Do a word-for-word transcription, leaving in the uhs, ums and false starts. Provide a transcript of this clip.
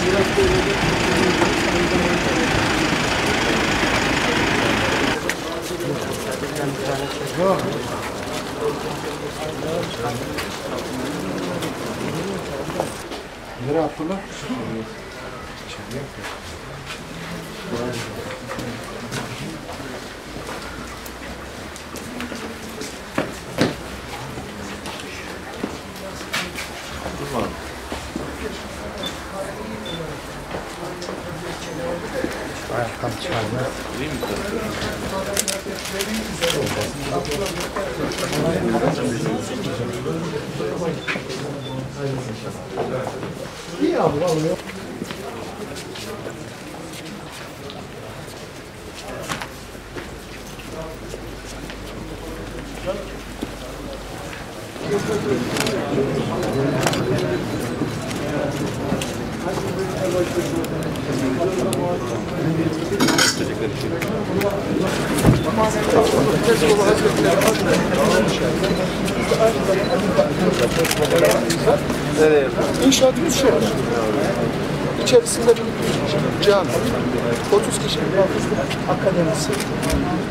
Yok. Nereye attılar? Ayakkabı çıkardı. İyi abi alıyor. İnşaatımız şu var. İçerisinde bir cami, otuz kişilik bir akademisi,